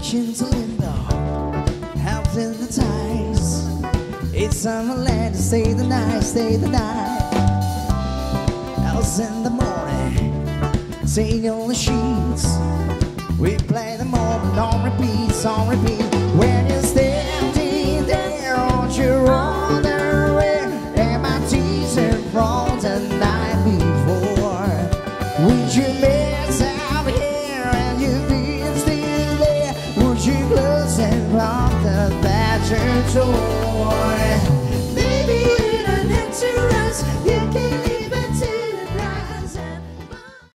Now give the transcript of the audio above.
into limbo, out in the tides. It's summerland to stay the night, stay the night. Else in the morning, take on the sheets. We play the moment on repeat, on repeat. When you're standing there on your own way, and my tears are from the night before. Would you miss out here and you feel still there? Would you close and lock the bedroom door?